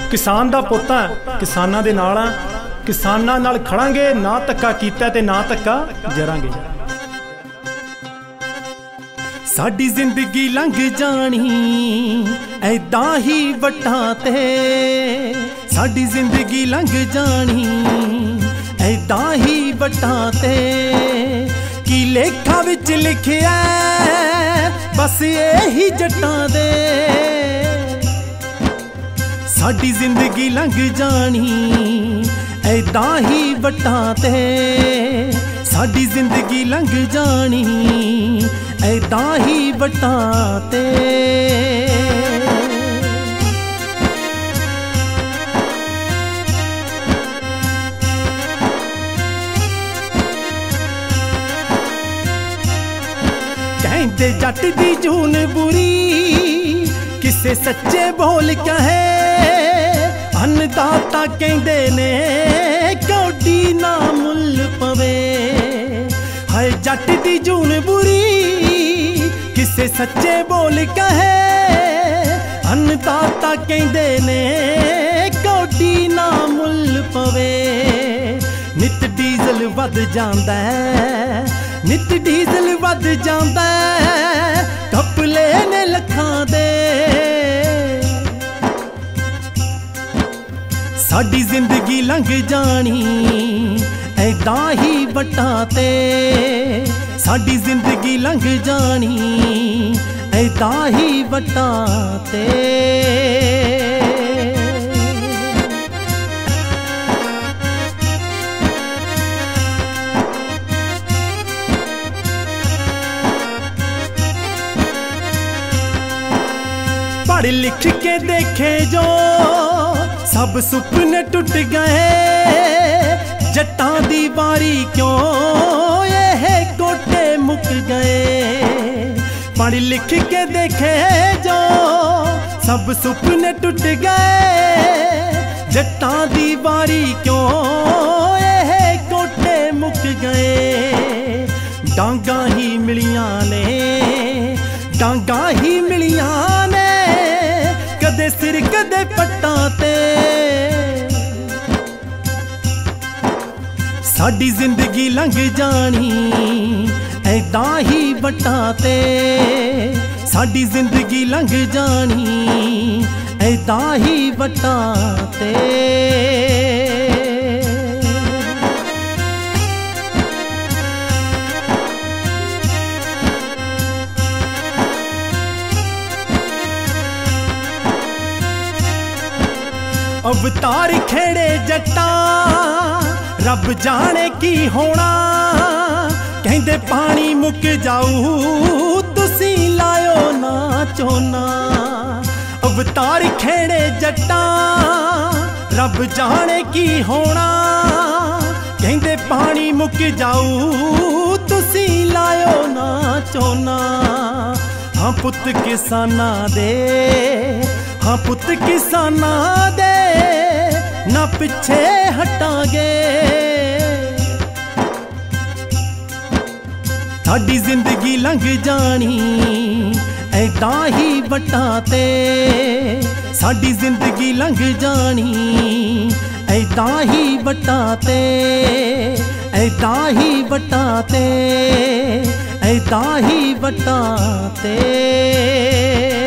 किसान दा पुत्त है, किसानां दे नाल आ, किसानां नाल खड़ांगे, ना धक्का कीता ते ना धक्का जरांगे। साडी जिंदगी लंघ जानी ऐदां ही वट्टां ते, साडी जिंदगी लंघ जानी ऐदां ही वट्टां ते। की लेखा विच लिखिया बस यही जट्टां दे। साडी जिंदगी लंघ जानी ऐदां ही वट्टां ते, साडी जिंदगी लंघ जानी ऐदां ही वट्टां ते। कहंदे जट दी जून बुरी किसे सच्चे बोल कहे, अन्नदाता कहंदे ने कौडी ना मुल पवे। हाय जट दी जून बुरी किसे सच्चे बोल कहे, अन्नदाता कहंदे ने कौडी ना मुल पवे। नित डीजल वध जांदा है, नित डीजल वध जांदा है, घपले ने लखां दे। साडी जिंदगी लंघ जानी ऐदां ही वट्टां ते, साडी जिंदगी लंघ जानी ऐदां ही वट्टां ते। पढ़ लिख के देखे जो सब सुपने टूट गए, जट्टां दी बारी क्यों ये कोटे मुक गए। पढ़ लिख के देखे जो सब सुपने टूट गए, जट्टां दी बारी क्यों ये कोटे मुक गए। डांगा ही मिलियां ने, डांगा ही मिलियां ने, कदे सिर कदे पट्टां ते। साडी जिंदगी लंघ जानी ऐदां ही वट्टां ते, साडी जिंदगी लंघ जानी ऐदां ही वट्टां ते। अवतार खेड़े जट्टा रब जाने की होना, कहंदे पानी मुक जाऊ तुसी लायो ना चोना। अवतार खेड़े जट्टा रब जाने की होना, कहंदे पानी मुक जाऊ तुसी लायो ना चोना। हाँ पुत किसाना दे, हाँ पुत किसाना दे, ना पिछे हटांगे। साडी जिंदगी लंघ जानी ऐदां ही वट्टां ते, साडी जिंदगी लंघ जानी ऐदां ही वट्टां ते, ऐदां ही वट्टां ते, ऐदां ही वट्टां ते।